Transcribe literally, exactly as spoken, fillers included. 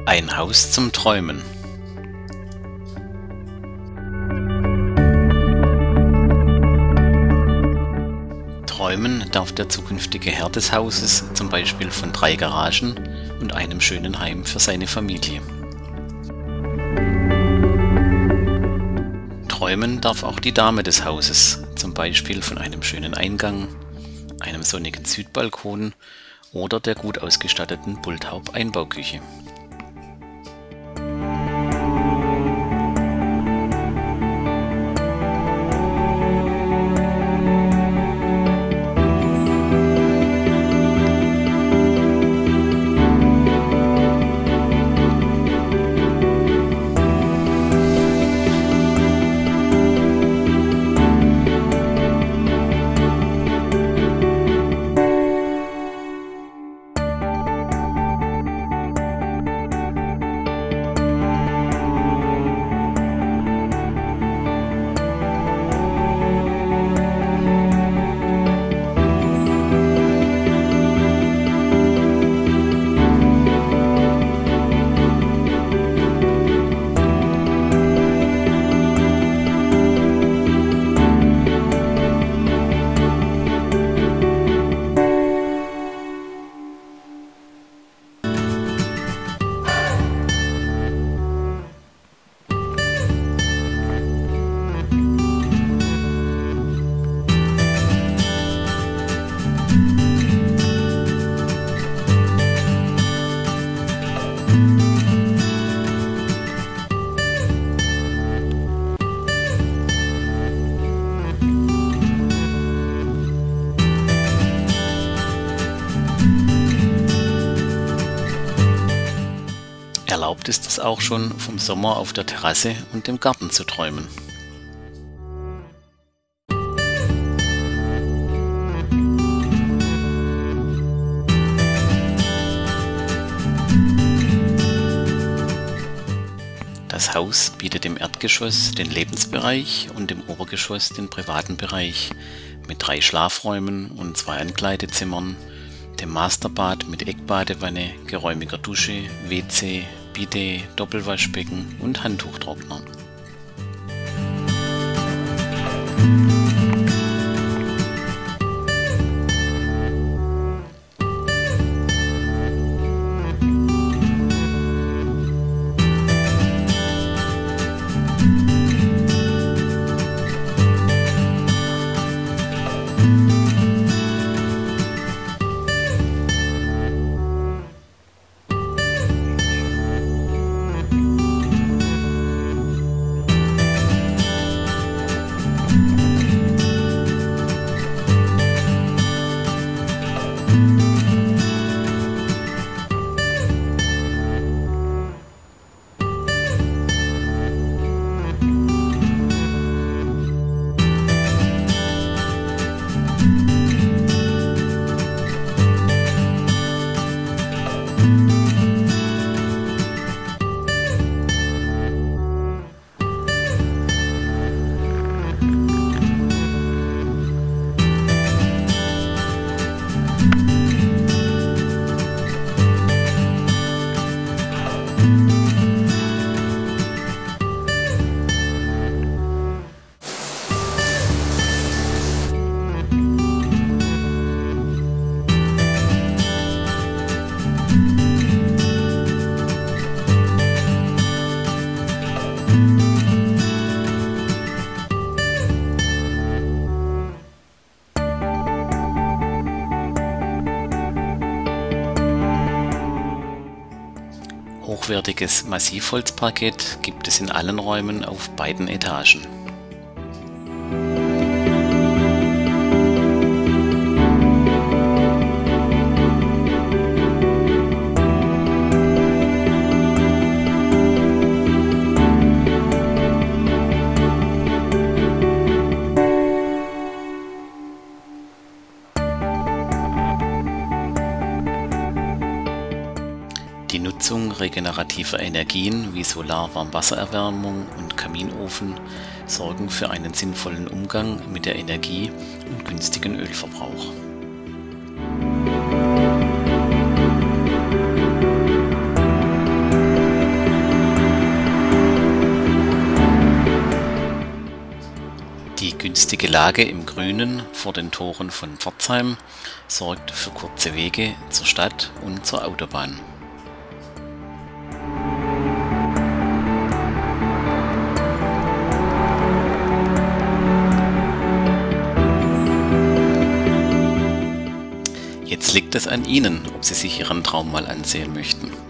Ein Haus zum Träumen. Träumen darf der zukünftige Herr des Hauses zum Beispiel von drei Garagen und einem schönen Heim für seine Familie. Träumen darf auch die Dame des Hauses, zum Beispiel von einem schönen Eingang, einem sonnigen Südbalkon oder der gut ausgestatteten Bulthaup-Einbauküche. Erlaubt ist es auch schon, vom Sommer auf der Terrasse und im Garten zu träumen. Das Haus bietet im Erdgeschoss den Lebensbereich und im Obergeschoss den privaten Bereich mit drei Schlafräumen und zwei Ankleidezimmern, dem Masterbad mit Eckbadewanne, geräumiger Dusche, W C, Bidet, Doppelwaschbecken und Handtuchtrockner. Hochwertiges Massivholzparkett gibt es in allen Räumen auf beiden Etagen. Die Nutzung regenerativer Energien wie Solar-Warmwassererwärmung und Kaminofen sorgen für einen sinnvollen Umgang mit der Energie und günstigen Ölverbrauch. günstige Lage im Grünen vor den Toren von Pforzheim sorgt für kurze Wege zur Stadt und zur Autobahn. Jetzt liegt es an Ihnen, ob Sie sich Ihren Traum mal ansehen möchten.